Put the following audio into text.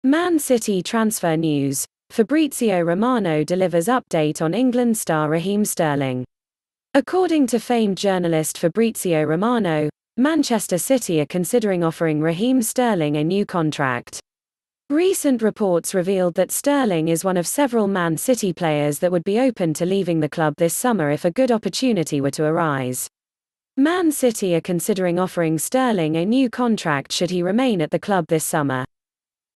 Man City transfer news. Fabrizio Romano delivers update on England star Raheem Sterling. According to famed journalist Fabrizio Romano, Manchester City are considering offering Raheem Sterling a new contract. Recent reports revealed that Sterling is one of several Man City players that would be open to leaving the club this summer if a good opportunity were to arise. Man City are considering offering Sterling a new contract should he remain at the club this summer.